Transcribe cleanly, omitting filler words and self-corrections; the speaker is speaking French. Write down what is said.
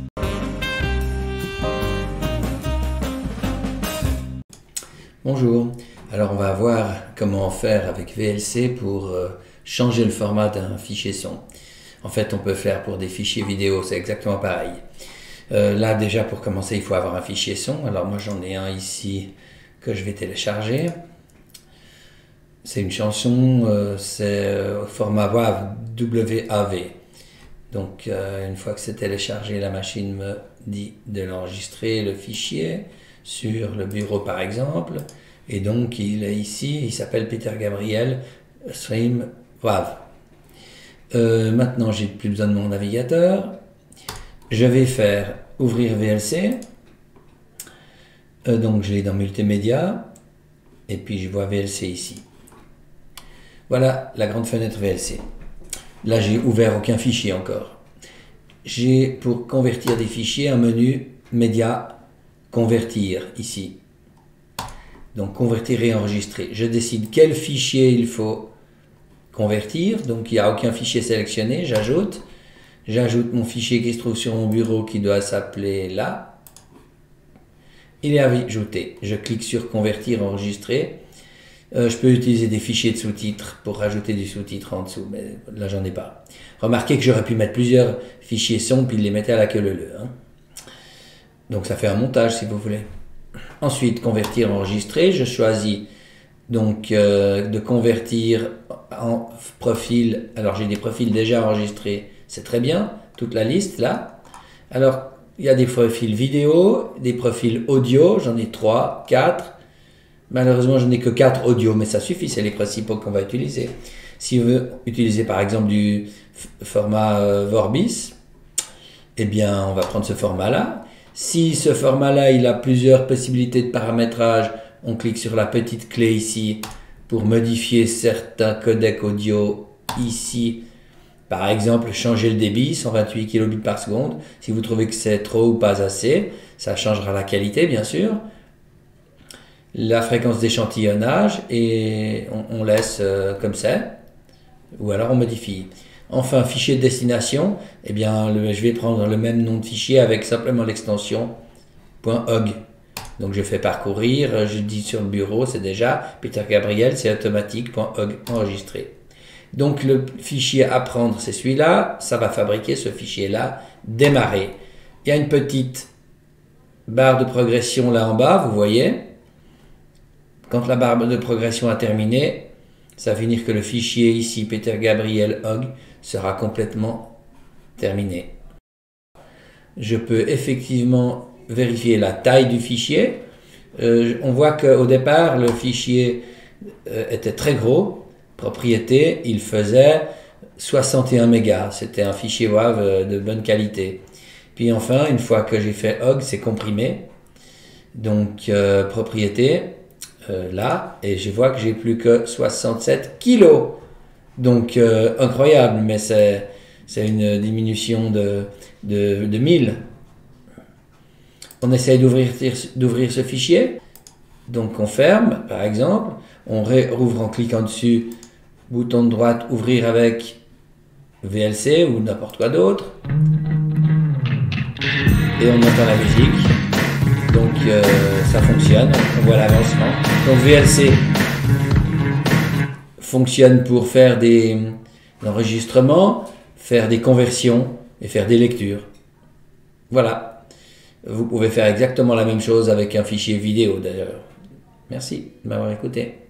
Bonjour, alors on va voir comment faire avec VLC pour changer le format d'un fichier son. En fait, on peut faire pour des fichiers vidéo, c'est exactement pareil. Là déjà pour commencer il faut avoir un fichier son, alors moi j'en ai un ici que je vais télécharger. C'est une chanson, c'est au format WAV. Donc une fois que c'est téléchargé, la machine me dit de l'enregistrer, le fichier, sur le bureau par exemple. Et donc il est ici, il s'appelle Peter Gabriel Stream WAV. Maintenant j'ai plus besoin de mon navigateur. Je vais faire ouvrir VLC. Donc je l'ai dans multimédia. Et puis je vois VLC ici. Voilà la grande fenêtre VLC. Là j'ai ouvert aucun fichier encore. J'ai pour convertir des fichiers un menu média convertir ici. Donc convertir et enregistrer. Je décide quel fichier il faut convertir. Donc il n'y a aucun fichier sélectionné. J'ajoute mon fichier qui se trouve sur mon bureau qui doit s'appeler là. Il est ajouté. Je clique sur convertir, enregistrer. Je peux utiliser des fichiers de sous-titres pour rajouter du sous-titre en dessous, mais là j'en ai pas. Remarquez que j'aurais pu mettre plusieurs fichiers son puis les mettre à la queue leu. Hein. Donc ça fait un montage si vous voulez. Ensuite, convertir, enregistrer. Je choisis donc de convertir en profil. Alors j'ai des profils déjà enregistrés, c'est très bien, toute la liste là. Alors il y a des profils vidéo, des profils audio, j'en ai 3, 4. Malheureusement je n'ai que 4 audio, mais ça suffit, c'est les principaux qu'on va utiliser. Si vous voulez utiliser par exemple du format Vorbis, eh bien on va prendre ce format là. Si ce format-là, il a plusieurs possibilités de paramétrage, on clique sur la petite clé ici pour modifier certains codecs audio ici. Par exemple, changer le débit, 128 kilobits par seconde. Si vous trouvez que c'est trop ou pas assez, ça changera la qualité, bien sûr. La fréquence d'échantillonnage et on laisse comme ça. Ou alors on modifie. Enfin, fichier de destination, eh bien, je vais prendre le même nom de fichier avec simplement l'extension .ogg. Donc je fais parcourir, je dis sur le bureau, c'est déjà Peter Gabriel, c'est automatique .ogg enregistré. Donc le fichier à prendre, c'est celui-là, ça va fabriquer ce fichier-là, démarrer. Il y a une petite barre de progression là en bas, vous voyez. Quand la barre de progression a terminé, ça veut dire que le fichier ici, Peter Gabriel .ogg, sera complètement terminé. Je peux effectivement vérifier la taille du fichier. On voit qu'au départ, le fichier était très gros. Propriété, il faisait 61 mégas. C'était un fichier WAV de bonne qualité. Puis enfin, une fois que j'ai fait .ogg, c'est comprimé. Donc, propriété, là, et je vois que j'ai plus que 67 kilos. Donc incroyable, mais c'est une diminution de 1000. On essaye d'ouvrir ce fichier. Donc on ferme, par exemple. On rouvre en cliquant dessus, bouton de droite, ouvrir avec VLC ou n'importe quoi d'autre. Et on entend la musique. Donc ça fonctionne, on voit l'avancement. Donc VLC fonctionne pour faire des enregistrements, faire des conversions et faire des lectures. Voilà. Vous pouvez faire exactement la même chose avec un fichier vidéo d'ailleurs. Merci de m'avoir écouté.